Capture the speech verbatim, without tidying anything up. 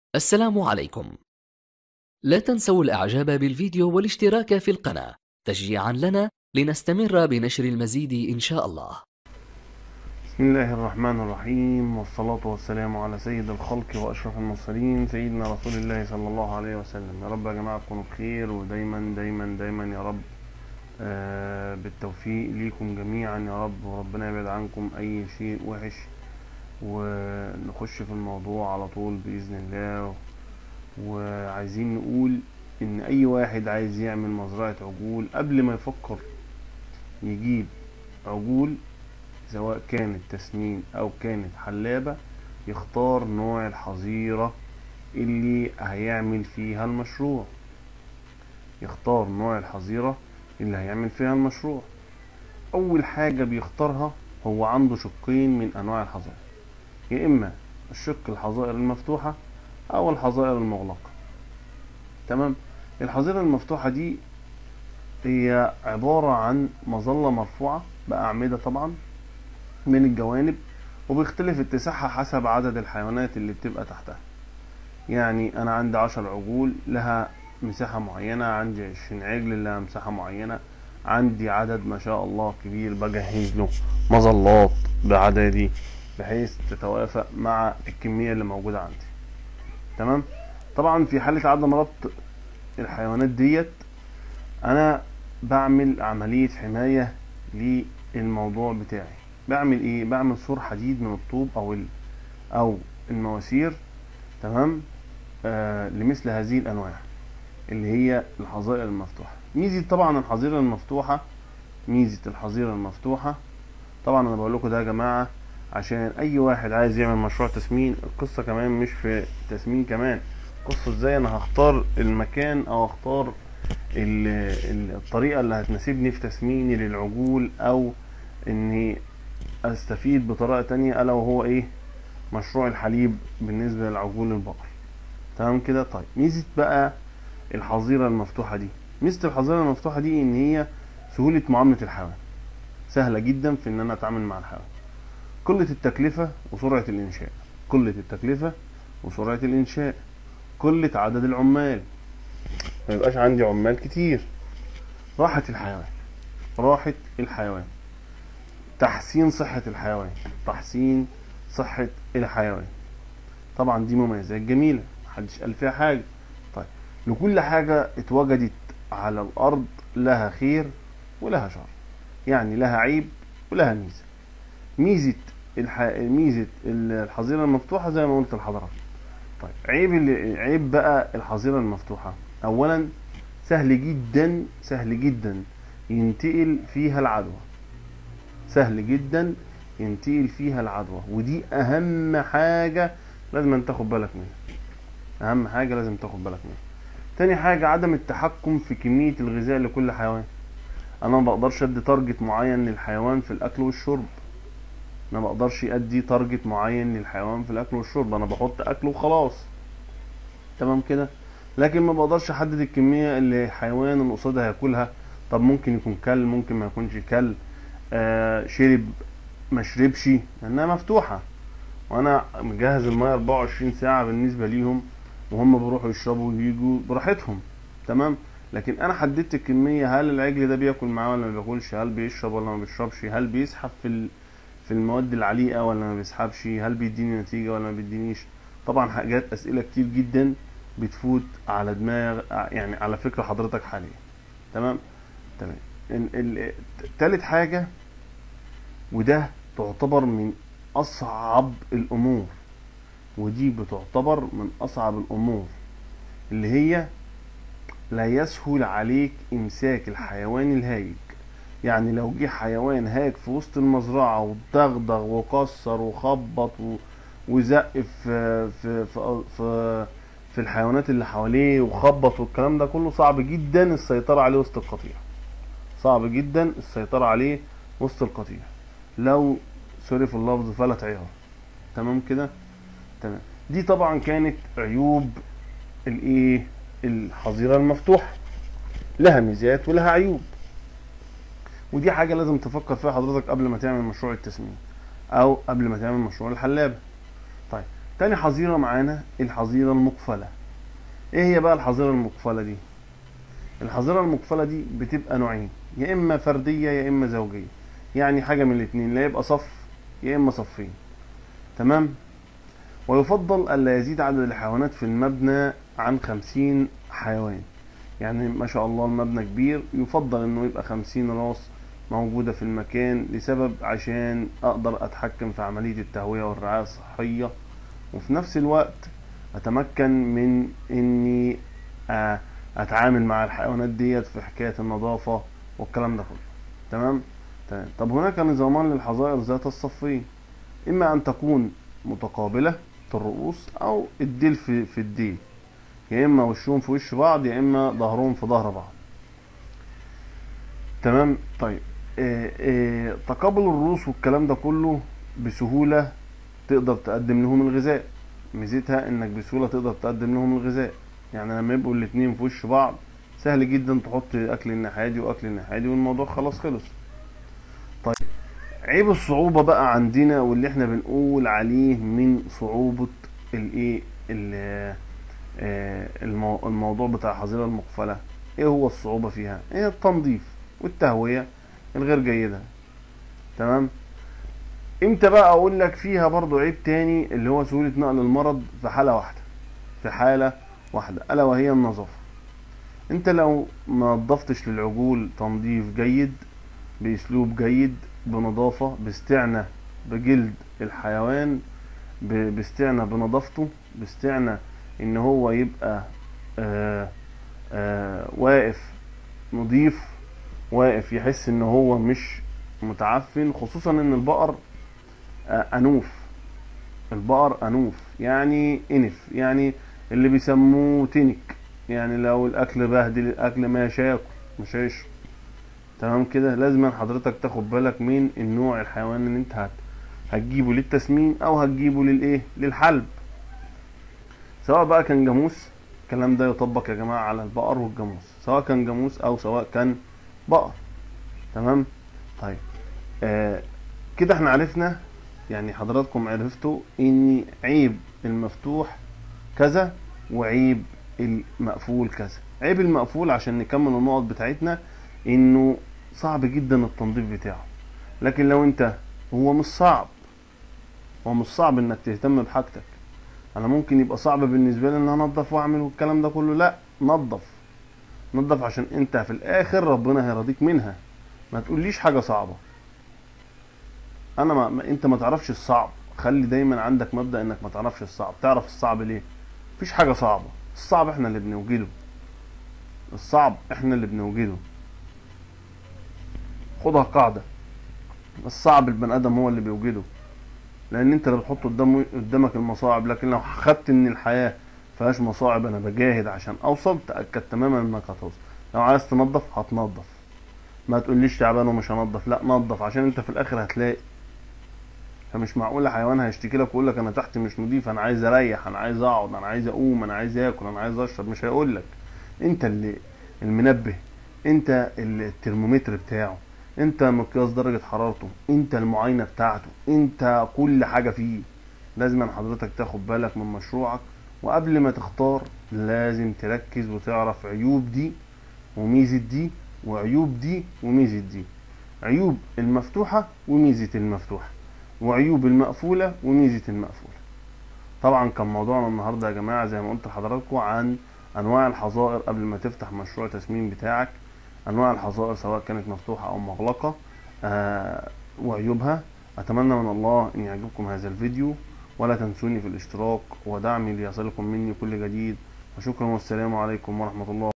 السلام عليكم. لا تنسوا الإعجاب بالفيديو والاشتراك في القناة تشجيعا لنا لنستمر بنشر المزيد إن شاء الله. بسم الله الرحمن الرحيم، والصلاة والسلام على سيد الخلق وأشرف المرسلين سيدنا رسول الله صلى الله عليه وسلم. يا رب يا جماعة تكونوا بخير، ودايما دايما دايما يا رب آه بالتوفيق ليكم جميعا يا رب، وربنا يبعد عنكم أي شيء وحش، ونخش في الموضوع على طول بإذن الله. وعايزين نقول إن أي واحد عايز يعمل مزرعة عجول قبل ما يفكر يجيب عجول، سواء كانت تسمين او كانت حلابة، يختار نوع الحظيرة اللي هيعمل فيها المشروع. يختار نوع الحظيرة اللي هيعمل فيها المشروع. اول حاجة بيختارها هو عنده شقين من انواع الحظائر، يا اما الشق الحظائر المفتوحة او الحظائر المغلقة. تمام. الحظيرة المفتوحة دي هي عبارة عن مظلة مرفوعة بأعمدة طبعا من الجوانب، وبيختلف اتساعها حسب عدد الحيوانات اللي بتبقى تحتها. يعني انا عندي عشر عجول لها مساحة معينة، عندي عشرين عجل لها مساحة معينة، عندي عدد ما شاء الله كبير بجهز له مظلات بعددي بحيث تتوافق مع الكمية اللي موجودة عندي. تمام. طبعا في حالة عدم ربط الحيوانات ديت انا بعمل عملية حماية للموضوع بتاعي. بعمل ايه؟ بعمل سور حديد من الطوب او ال او المواسير. تمام. آه لمثل هذه الانواع اللي هي الحظائر المفتوحه. ميزه طبعا الحظيره المفتوحه ميزه الحظيره المفتوحه طبعا انا بقول لكم ده يا جماعه عشان اي واحد عايز يعمل مشروع تسمين. القصه كمان مش في تسمين، كمان قصه ازاي انا هختار المكان او اختار ال- ال- الطريقه اللي هتناسبني في تسميني للعجول، او اني استفيد بطريقه تانية الا وهو ايه؟ مشروع الحليب بالنسبه للعجول البقر. تمام كده. طيب ميزه بقى الحظيره المفتوحه دي ميزه الحظيره المفتوحه دي ان هي سهوله معامله الحيوان، سهله جدا في ان انا اتعامل مع الحيوان. قله التكلفه وسرعه الانشاء قله التكلفه وسرعه الانشاء قله عدد العمال، ما يبقاش عندي عمال كتير. راحه الحيوان راحه الحيوان تحسين صحه الحيوان تحسين صحه الحيوان. طبعا دي مميزات جميله محدش قال فيها حاجه. طيب لكل حاجه اتوجدت على الارض لها خير ولها شر، يعني لها عيب ولها ميزه. ميزه الح... ميزه الحظيره المفتوحه زي ما قلت لحضرتك. طيب عيب اللي... عيب بقى الحظيره المفتوحه، اولا سهل جدا سهل جدا ينتقل فيها العدوى. سهل جدا ينتقل فيها العدوى، ودي اهم حاجه لازم تاخد بالك منها. اهم حاجه لازم تاخد بالك منها. تاني حاجه عدم التحكم في كميه الغذاء لكل حيوان. انا ما بقدرش ادي تارجت معين للحيوان في الاكل والشرب. انا ما بقدرش ادي تارجت معين للحيوان في الاكل والشرب، انا بحط اكل وخلاص. تمام كده. لكن ما بقدرش احدد الكميه اللي الحيوان اللي قصادها هياكلها. طب ممكن يكون كل، ممكن ما يكونش كل، آه شرب ما شربش، لانها مفتوحه وانا مجهز الميه اربعة وعشرين ساعه بالنسبه ليهم، وهم بيروحوا يشربوا ويجوا براحتهم. تمام. لكن انا حددت الكميه، هل العجل ده بياكل معاه ولا ما بياكلش، هل بيشرب ولا ما بيشربش، هل بيسحب في ال... في المواد العليقه ولا ما بيسحبش، هل بيديني نتيجه ولا ما بيدينيش. طبعا حاجات اسئله كتير جدا بتفوت على دماغ يعني على فكره حضرتك حاليا. تمام. تمام. ال... ال... تالت حاجه، وده تعتبر من اصعب الامور، ودي بتعتبر من اصعب الامور، اللي هي لا يسهل عليك امساك الحيوان الهايج. يعني لو جه حيوان هايج في وسط المزرعة ودغدغ وكسر وخبط و- وزق في في في في, في الحيوانات اللي حواليه وخبط والكلام ده كله، صعب جدا السيطرة عليه وسط القطيع. صعب جدا السيطرة عليه وسط القطيع، لو سوري في اللفظ فلت عيار. تمام كده. تمام. دي طبعا كانت عيوب الايه الحظيره المفتوحه، لها ميزات ولها عيوب، ودي حاجه لازم تفكر فيها حضرتك قبل ما تعمل مشروع التسمين او قبل ما تعمل مشروع الحلابه. طيب تاني حظيرة معانا الحظيرة المقفلة. ايه هي بقى الحظيرة المقفلة دي؟ الحظيرة المقفلة دي بتبقى نوعين، يا اما فردية يا اما زوجية، يعني حاجة من الاتنين، لا يبقى صف يا اما صفين. تمام. ويفضل الا يزيد عدد الحيوانات في المبنى عن خمسين حيوان. يعني ما شاء الله المبنى كبير، يفضل انه يبقى خمسين راس موجودة في المكان، لسبب عشان اقدر اتحكم في عملية التهوية والرعاية الصحية، وفي نفس الوقت اتمكن من اني اتعامل مع الحيوانات ديت في حكاية النظافة والكلام ده كله. تمام. تمام. طب هناك نظامان للحظائر ذات الصفين، اما ان تكون متقابلة الرؤوس او الديل في, في الديل، يا اما وشهم في وش بعض يا اما ظهرهم في ظهر بعض. تمام. طيب إيه إيه تقابل الرؤوس والكلام ده كله بسهولة تقدر تقدم لهم الغذاء. ميزتها انك بسهولة تقدر تقدم لهم الغذاء، يعني لما يبقوا الاتنين في وش بعض سهل جدا تحط اكل الناحية دي واكل الناحية دي والموضوع خلاص خلص. طيب عيب الصعوبة بقى عندنا واللي احنا بنقول عليه من صعوبة الايه الموضوع بتاع الحظيرة المقفلة، ايه هو الصعوبة فيها؟ ايه التنظيف والتهوية الغير جيدة. تمام. امتى بقى اقول لك فيها برضو عيب تاني اللي هو سهولة نقل المرض في حالة واحدة، في حالة واحدة الا وهي النظافة. انت لو ما نظفتش للعجول تنظيف جيد باسلوب جيد بنظافة، باستعنى بجلد الحيوان، باستعنى بنظافته، باستعنى ان هو يبقى آآ آآ واقف نظيف، واقف يحس ان هو مش متعفن، خصوصا ان البقر انوف. البقر انوف يعني انف، يعني اللي بيسموه تنك، يعني لو الاكل بهدل الاكل مش هياكل مش هيشرب. تمام كده. لازم حضرتك تاخد بالك من النوع الحيوان اللي انت هتجيبه للتسمين او هتجيبه للايه للحلب، سواء بقى كان جاموس. الكلام ده يطبق يا جماعه على البقر والجاموس، سواء كان جاموس او سواء كان بقر. تمام. طيب آه كده احنا عرفنا، يعني حضراتكم عرفتوا ان عيب المفتوح كذا وعيب المقفول كذا. عيب المقفول عشان نكمل النقط بتاعتنا انه صعب جدا التنظيف بتاعه، لكن لو انت هو مش صعب، هو مش صعب انك تهتم بحاجتك. انا ممكن يبقى صعب بالنسبه لي ان انا انضف واعمل والكلام ده كله، لا نظف نظف عشان انت في الاخر ربنا هيرضيك منها. ما تقوليش حاجه صعبه، انا ما, ما انت ما تعرفش الصعب. خلي دايما عندك مبدأ انك ما تعرفش الصعب. تعرف الصعب ليه؟ مفيش حاجه صعبه، الصعب احنا اللي بنوجده، الصعب احنا اللي بنوجده. خدها قاعده، الصعب البني ادم هو اللي بيوجده، لان انت اللي بتحط قدام قدامك المصاعب. لكن لو خدت ان الحياه فيهاش مصاعب، انا بجاهد عشان اوصل، تاكد تماما انك هتوصل. لو عايز تنظف هتنظف، ما تقوليش تعبان ومش هنظف، لا نظف عشان انت في الاخر هتلاقي. فمش معقول حيوان هيشتكي لك ويقول لك انا تحت مش نضيف، انا عايز اريح، انا عايز اقعد، انا عايز اقوم، انا عايز اكل، انا عايز اشرب. مش هيقول لك. انت اللي المنبه، انت الترمومتر بتاعه، انت مقياس درجة حرارته، انت المعاينة بتاعته، انت كل حاجة فيه. لازم حضرتك تاخد بالك من مشروعك، وقبل ما تختار لازم تركز وتعرف عيوب دي وميزة دي، وعيوب دي وميزة دي، عيوب المفتوحة وميزة المفتوحة، وعيوب المقفولة وميزة المقفولة. طبعا كان موضوعنا النهاردة يا جماعة زي ما قلت لحضراتكم عن انواع الحظائر قبل ما تفتح مشروع تسمين بتاعك. انواع الحظائر سواء كانت مفتوحة او مغلقة آه وعيوبها. اتمنى من الله ان يعجبكم هذا الفيديو، ولا تنسوني في الاشتراك ودعمي ليصلكم مني كل جديد. وشكرا والسلام عليكم ورحمة الله.